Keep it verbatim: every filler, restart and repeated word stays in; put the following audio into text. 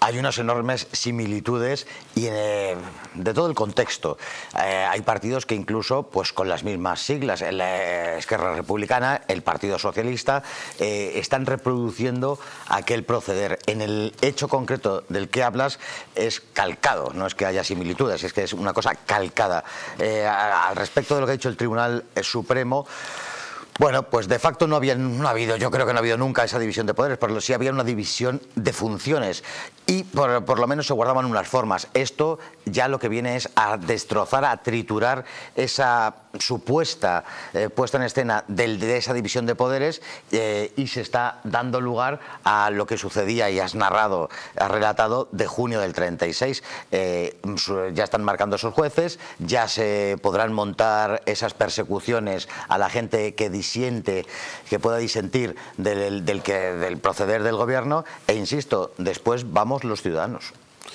Hay unas enormes similitudes y eh, de todo el contexto. Eh, hay partidos que incluso pues con las mismas siglas, la Esquerra Republicana, el Partido Socialista, eh, están reproduciendo aquel proceder. En el hecho concreto del que hablas es calcado, no es que haya similitudes, es que es una cosa calcada. Eh, al respecto de lo que ha dicho el Tribunal Supremo, bueno, pues de facto no, había, no ha habido, yo creo que no ha habido nunca esa división de poderes, pero sí había una división de funciones y por, por lo menos se guardaban unas formas. Esto ya lo que viene es a destrozar, a triturar esa supuesta eh, puesta en escena del, de esa división de poderes eh, y se está dando lugar a lo que sucedía y has narrado, has relatado de junio del treinta y seis. Eh, ya están marcando esos jueces, ya se podrán montar esas persecuciones a la gente que disiente, que pueda disentir del, del, que, del proceder del gobierno e insisto, después vamos los ciudadanos.